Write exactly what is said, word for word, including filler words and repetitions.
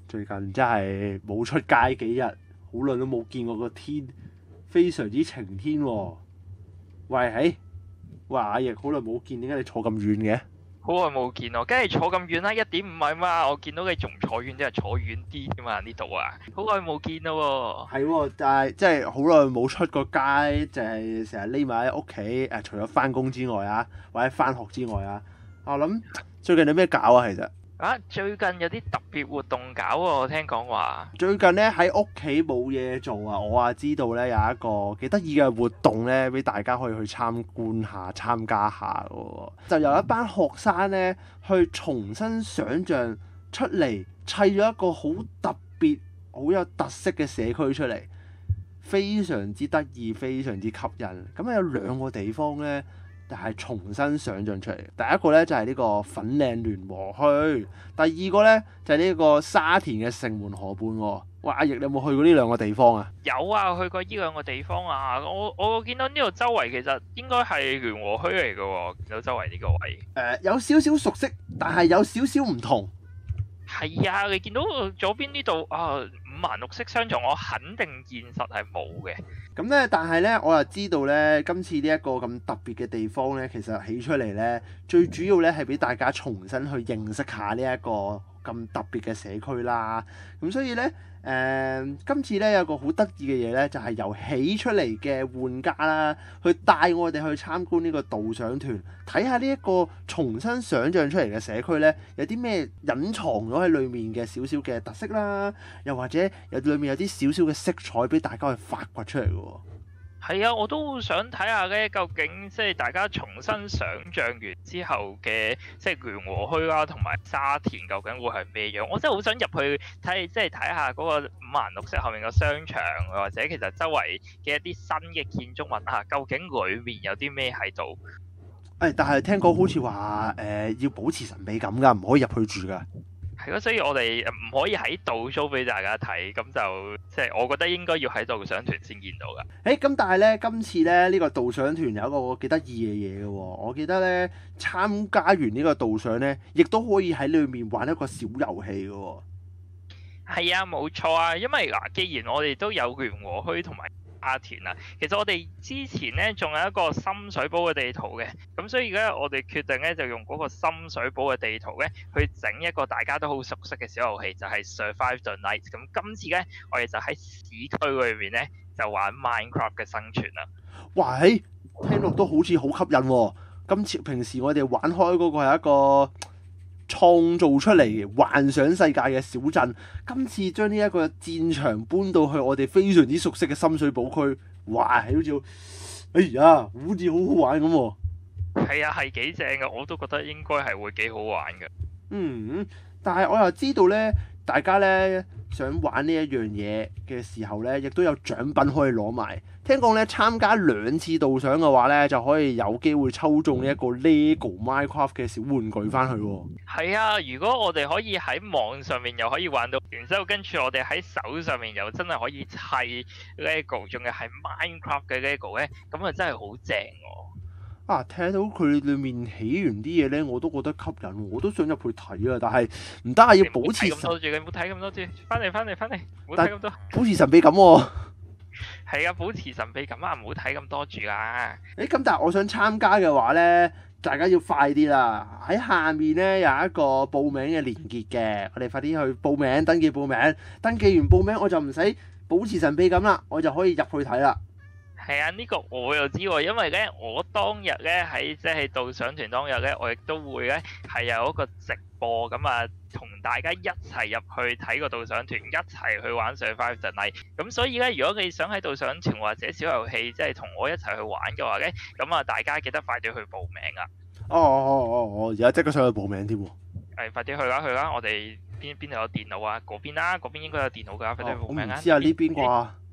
最近真係冇出街幾日，好耐都冇見過個天，非常之晴天喎。喂，喺喂阿奕，好耐冇見，點解你坐咁遠嘅？ 好耐冇見咯，梗係坐咁遠啦，一點五米嘛，我見到你仲坐遠啲，係坐遠啲㗎嘛呢度啊，好耐冇見咯喎。係喎，但係即係好耐冇出過街，就係成日匿埋喺屋企誒，除咗翻工之外啊，或者翻學之外啊，我諗最近有咩搞啊？其實啊，最近有啲特別活動搞喎，我聽講話。 最近咧喺屋企冇嘢做啊，我啊知道咧有一個幾得意嘅活動咧，俾大家可以去參觀下、參加下嘅喎。就由一班學生咧去重新想像出嚟，砌咗一個好特別、好有特色嘅社區出嚟，非常之得意、非常之吸引。咁有兩個地方咧，就係重新想像出嚟。第一個咧就係呢個粉嶺聯和墟，第二個咧就係呢個沙田嘅城門河畔喎。哇！阿奕，你有冇去過呢兩個地方啊？ 有啊，去過呢兩個地方啊。我我見到呢度周圍其實應該係聯和墟嚟嘅喎，見到周圍呢個位。 誒、呃，有少少熟悉，但係有少少唔同。 係啊，你見到左邊呢度啊，五顏六色商場，我肯定現實係冇嘅。 咁咧，但係咧，我又知道咧，今次呢一個咁特別嘅地方咧，其實起出嚟咧，最主要咧係俾大家重新去認識下呢一個咁特別嘅社區啦。咁所以咧，誒、呃，今次咧有個好得意嘅嘢咧，就係、是、由起出嚟嘅玩家啦，去帶我哋去參觀呢個導賞團，睇下呢一個重新想像出嚟嘅社區咧，有啲咩隱藏咗喺裡面嘅少少嘅特色啦，又或者有裡面有啲少少嘅色彩俾大家去發掘出嚟嘅喎。 係啊，我都想睇下咧，究竟即係大家重新想像完之後嘅，即係聯和墟啦，同埋沙田究竟會係咩樣？我真係好想入去睇，即係睇下嗰個五顏六色後面個商場，或者其實周圍嘅一啲新嘅建築物啊，究竟裡面有啲咩喺度？ 誒、哎，但係聽講好似話誒要保持神秘感㗎，唔可以入去住㗎。 係咯，所以我哋唔可以喺度 show 俾大家睇，咁就即係我覺得應該要喺導賞團先見到㗎。 誒、欸，咁但係咧，今次咧呢、這個導賞團有一個幾得意嘅嘢嘅喎。我記得咧參加完呢個導賞咧，亦都可以喺裏面玩一個小遊戲嘅喎。 係啊，冇錯啊，因為嗱，既然我哋都有聯和墟同埋沙田啊，其實我哋之前咧仲有一個深水埗嘅地圖嘅，咁所以而家我哋決定咧就用嗰個深水埗嘅地圖咧去整一個大家都好熟悉嘅小遊戲，就係 Survive the Night。咁今次咧我哋就喺市區裏面咧就玩 Minecraft 嘅生存啦。 哇，誒，聽落都好似好吸引喎。今次平時我哋玩開嗰個係一個創造出嚟幻想世界嘅小鎮，今次將呢一個戰場搬到去我哋非常之熟悉嘅深水埗區，哇！係好似，哎呀，好似好好玩咁喎。 係啊，係幾正嘅，我都覺得應該係會幾好玩嘅。 嗯，但係我又知道咧，大家咧想玩呢一樣嘢嘅時候咧，亦都有獎品可以攞埋。聽講咧，參加兩次導賞嘅話咧，就可以有機會抽中呢一個 LEGO Minecraft 嘅小玩具翻去喎。 係啊，如果我哋可以喺網上面又可以玩到，然之後跟住我哋喺手上面又真係可以砌 LEGO，仲要係 Minecraft 嘅 LEGO 咧，咁啊真係好正喎！ 啊，睇到佢裏面起完啲嘢咧，我都覺得吸引，我都想入去睇啊！但係唔得啊，要保持咁多住，你唔好睇咁多住，翻嚟翻嚟翻嚟，唔好睇咁多， 保持神秘感喎。 係啊，保持神秘感啊，唔好睇咁多住啊！ 誒，咁但係我想參加嘅話咧，大家要快啲啦！喺下面咧有一個報名嘅連結嘅，我哋快啲去報名，登記報名，登記完報名我就唔使保持神秘感啦，我就可以入去睇啦。 係啊，呢個我又知喎，因為咧我當日咧喺即係導賞團當日咧，我亦都會咧係有一個直播咁啊，同大家一齊入去睇個導賞團，一齊去玩 Survive the Night。咁所以咧，如果你想喺導賞團或者小遊戲即係同我一齊去玩嘅話咧，咁啊大家記得快啲去報名啊！ 哦哦哦哦，而家即刻上去報名添喎。 係，快啲去啦去啦！我哋邊邊度有電腦啊？嗰邊啦，嗰邊應該有電腦㗎，快啲去報名啊！ 我唔知啊，呢邊啩？